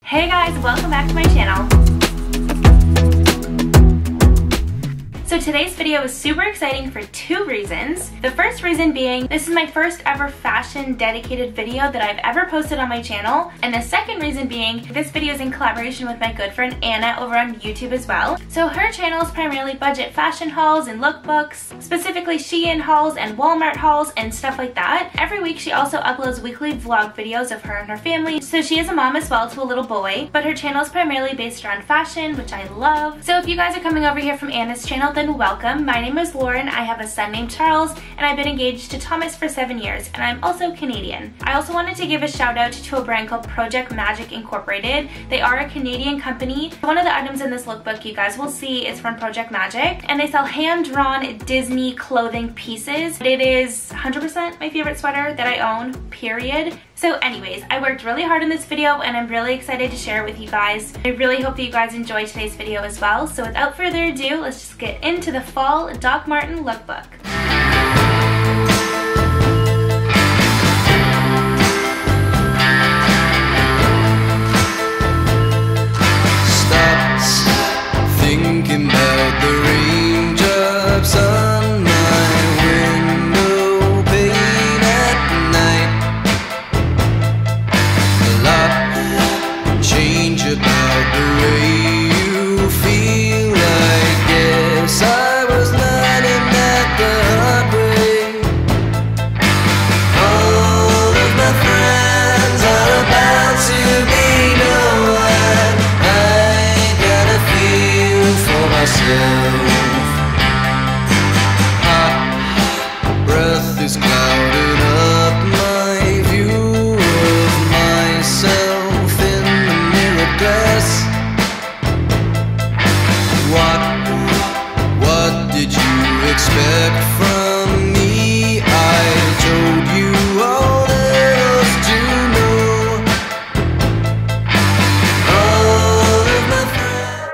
Hey guys, welcome back to my channel. So today's video is super exciting for two reasons. The first reason being, this is my first ever fashion dedicated video that I've ever posted on my channel. And the second reason being, this video is in collaboration with my good friend Anna over on YouTube as well. So her channel is primarily budget fashion hauls and lookbooks, specifically Shein hauls and Walmart hauls and stuff like that. Every week she also uploads weekly vlog videos of her and her family. So she is a mom as well to a little boy, but her channel is primarily based around fashion, which I love. So if you guys are coming over here from Anna's channel, then welcome. My name is Lauren. I have a son named Charles, and I've been engaged to Thomas for 7 years, and I'm also Canadian. I also wanted to give a shout out to a brand called Project Magic Incorporated. They are a Canadian company. One of the items in this lookbook you guys will see is from Project Magic, and they sell hand-drawn Disney clothing pieces. It is 100% my favorite sweater that I own, period. So anyways, I worked really hard on this video and I'm really excited to share it with you guys. I really hope that you guys enjoy today's video as well. So without further ado, let's just get into the fall Doc Martens lookbook. Stopped thinking about the raindrops on my window pane at night. A lot change about the way you feel. I guess I was learning that the hard way. All of my friends are about to be no one. I gotta feel for myself. Hot breath is clouding up my view of myself in the mirror glass. What did you expect from me? I told you all there was to know. All of my friends.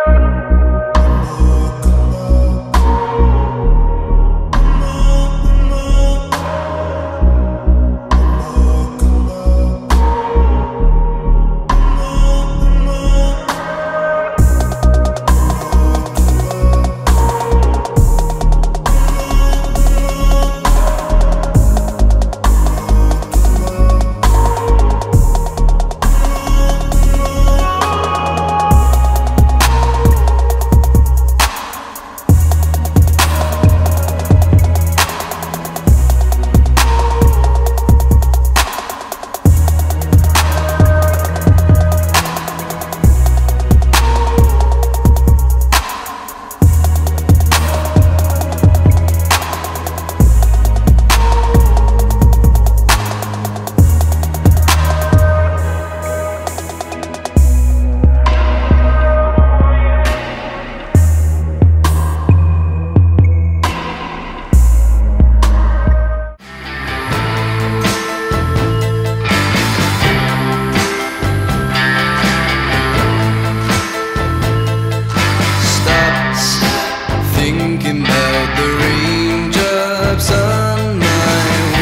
Thinking about the raindrops on my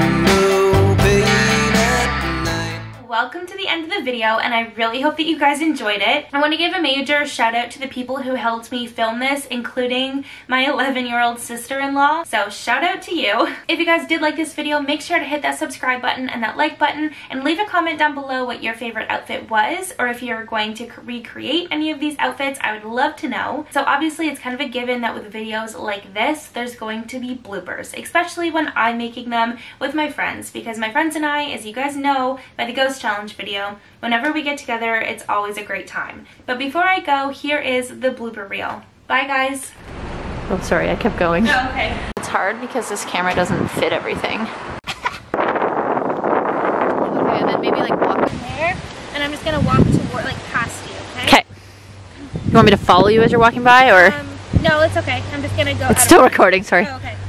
window pane at night. Welcome to the end of the video, and I really hope that you guys enjoyed it. I want to give a major shout out to the people who helped me film this, including my 11-year-old sister-in-law. So shout out to you. If you guys did like this video, make sure to hit that subscribe button and that like button, and leave a comment down below what your favorite outfit was, or if you're going to recreate any of these outfits. I would love to know. So obviously it's kind of a given that with videos like this, there's going to be bloopers, especially when I'm making them with my friends, because my friends and I, as you guys know by the Ghost Challenge video, whenever we get together, it's always a great time. But before I go, here is the blooper reel. Bye guys. Oh, sorry, I kept going. Oh, okay. It's hard because this camera doesn't fit everything. Okay, and then maybe like walk There, and I'm just gonna walk toward, like, past you, okay? Okay. You want me to follow you as you're walking by, or? No, it's okay. I'm just gonna go. It's still recording, sorry. Oh, okay.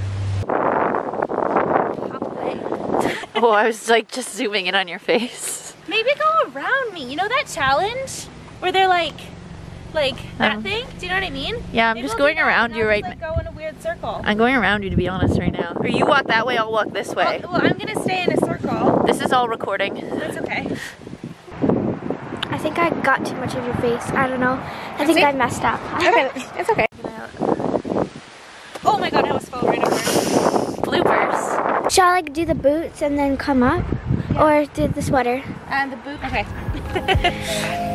Oh, I was like just zooming in on your face. Maybe go around me. You know that challenge where they're like that thing? Do you know what I mean? Yeah, I'm Maybe just we'll going do that, around you right now. Like, go in a weird circle. I'm going around you, to be honest, right now. Or you walk that way, I'll walk this way. Well, I'm gonna stay in a circle. This is all recording. That's okay. I think think I got too much of your face. I don't know. I think I messed up. Okay, it's okay. Oh my god, I was fall right over. Bloopers. Shall I like do the boots and then come up? Or do the sweater? And the boot. Okay.